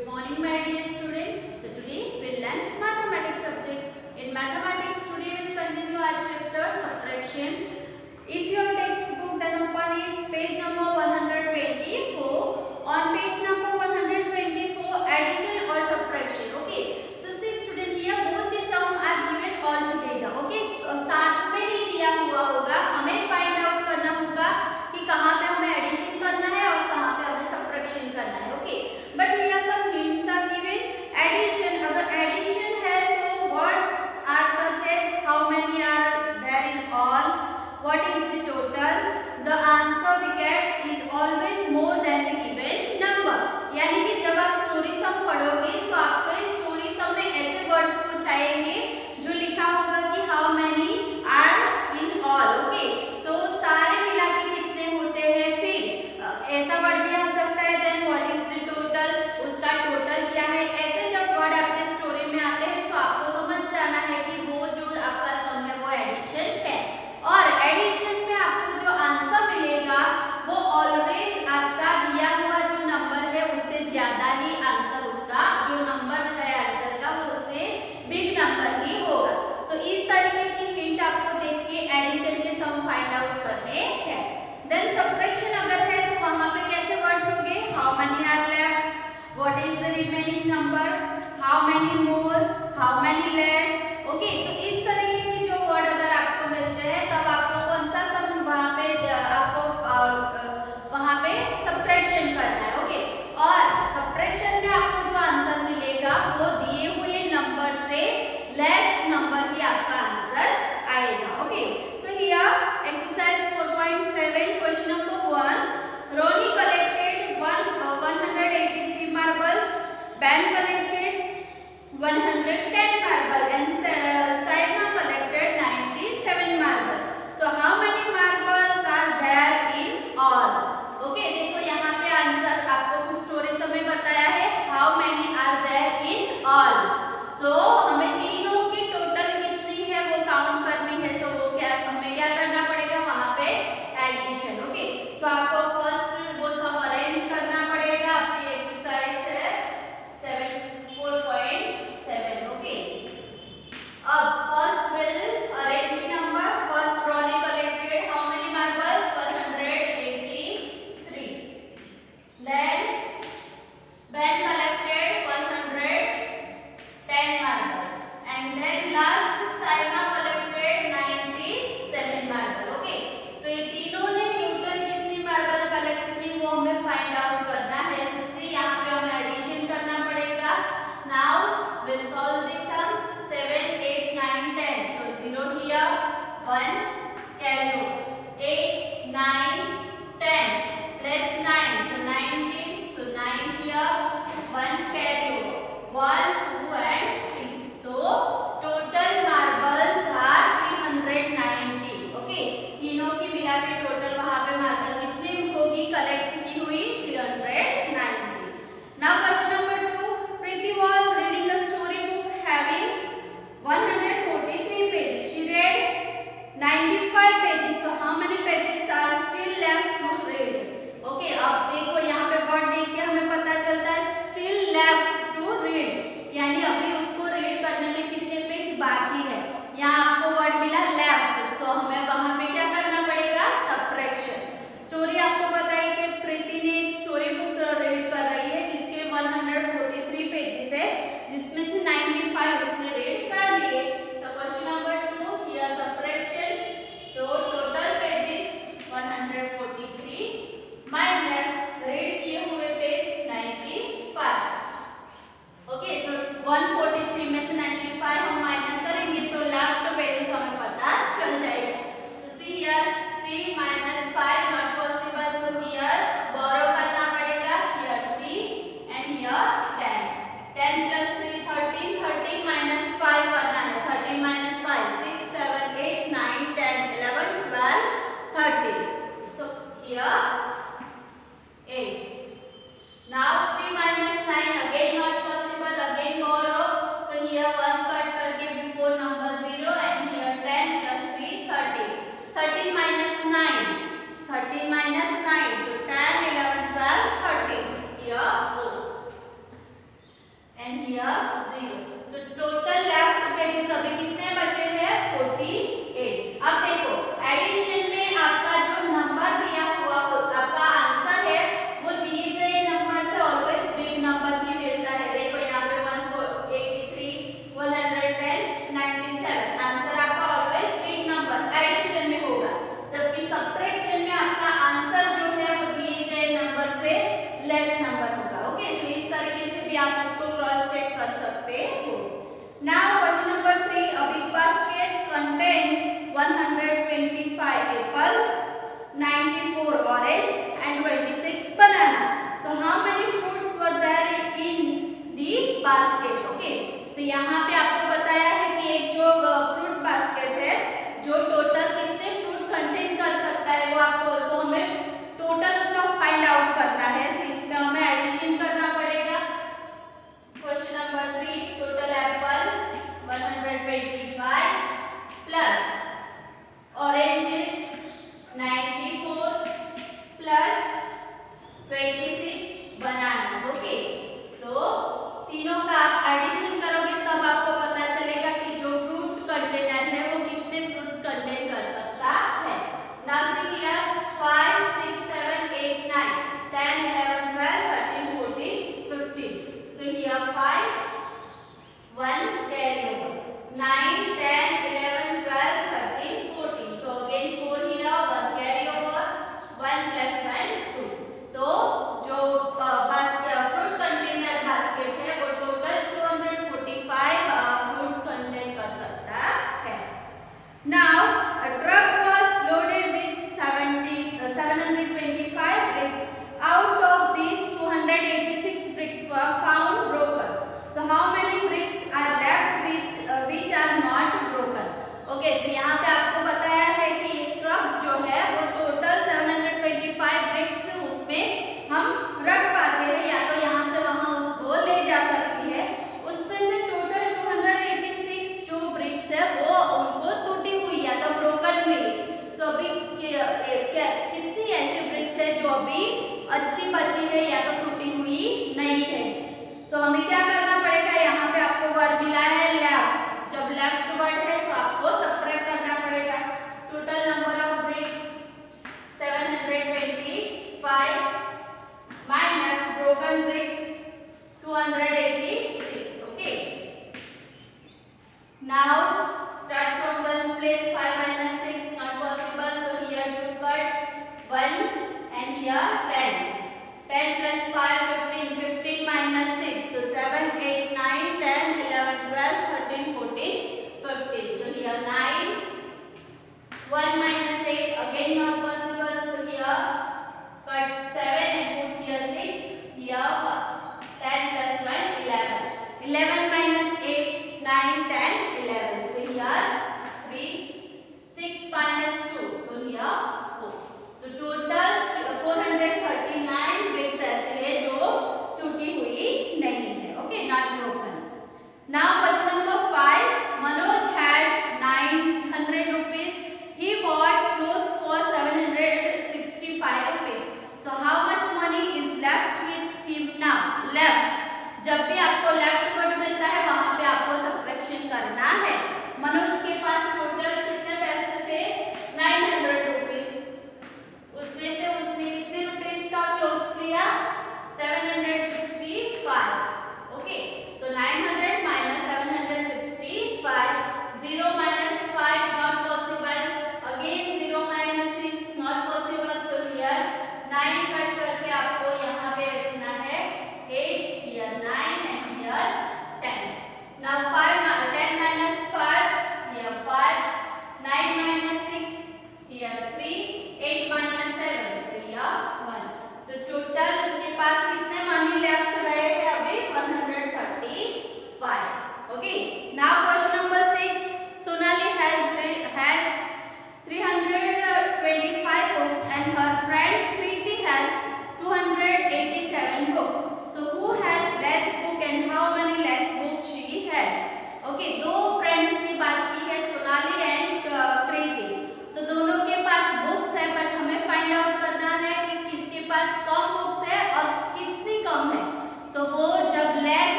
Good morning, my dear student. So today we'll learn mathematics subject. In mathematics, today we'll continue our chapter subtraction. If your textbook, then open it page number 124. On page number 124, addition or subtraction. Okay. So see student, here both the sum are given all together. Okay. So साथ में ही दिया हुआ होगा. हमें find out करना होगा कि कहाँ पे हमें addition करना है और कहाँ पे हमें subtraction करना है. Okay. But here some hints are given. Addition, अगर addition है so words are such as how many are there in all, what is the total, the answer we get is always more than the given number. यानी कि जब आप story सम पढ़ोगे तो आपको इस स्टोरी सम में ऐसे वर्ड्स पूछाएंगे जो लिखा होगा कि how many are in all. Okay, so सारे मिला के कितने होते हैं. फिर ऐसा वर्ड भी आ सकता है then what is the total, उसका टोटल क्या है. ऐसे जब वर्ड आपके स्टोरी में आते हैं तो आपको समझ जाना है कि वो जो आपका सम है वो एडिशन है. और एडिशन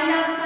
find out